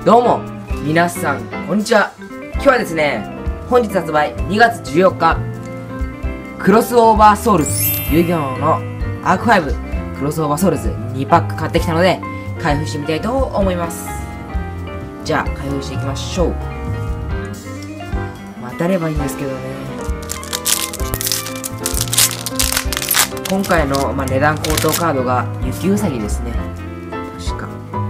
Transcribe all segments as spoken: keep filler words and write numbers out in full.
どうも皆さんこんにちは。今日はですね、本日発売にがつじゅうよっかクロスオーバーソウルズ遊戯王のアークファイブクロスオーバーソウルズにパック買ってきたので開封してみたいと思います。じゃあ開封していきましょう。当たればいいんですけどね。今回の、まあ、値段高騰カードが雪うさぎですね。確か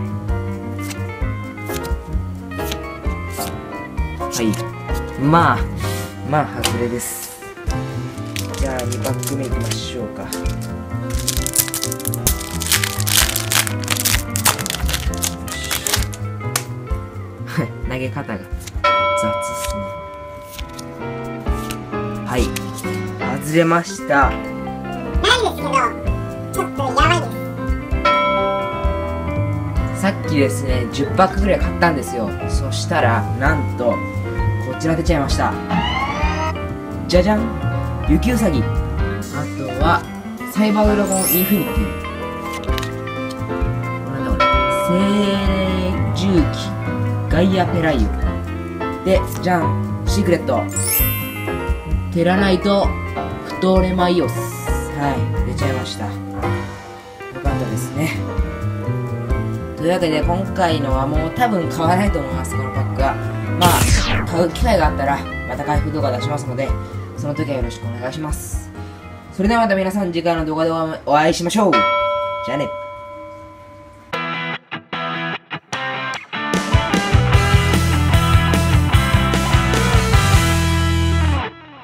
はいまあまあ外れです。じゃあにパック目いきましょうか。投げ方が雑っすね。はい、外れました。 なんですけど、ちょっとやばいです。 さっきですね、じゅっパックぐらい買ったんですよ。そしたら、なんと、こちら出ちゃいました。じゃじゃん、雪うさぎ。あとは、サイバードラゴンインフィニティ。なんだこれ。精霊重機、ガイアペライオ。で、じゃん、シークレット。テラナイトフトレマイオス。はい、出ちゃいました。よかったですね。というわけで今回のはもう多分買わないと思います。このパックはまあ買う機会があったらまた開封動画出しますので、その時はよろしくお願いします。それではまた皆さん次回の動画でお会いしましょう。じゃあね。